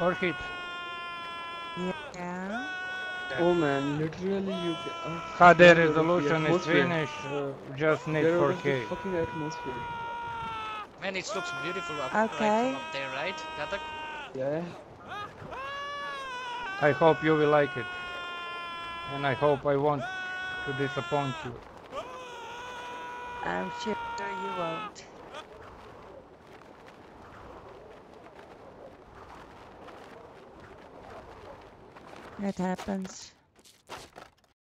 Orchid. Yeah. Oh man, literally you get HD 1 out of the resolution is atmosphere. finished. Just need Get out of the 4K. fucking atmosphere. Man, it looks beautiful up, right from Okay. up there, right, Gatak? Yeah. I hope you will like it. And I hope I won't to disappoint you. I'm sure you won't. It happens.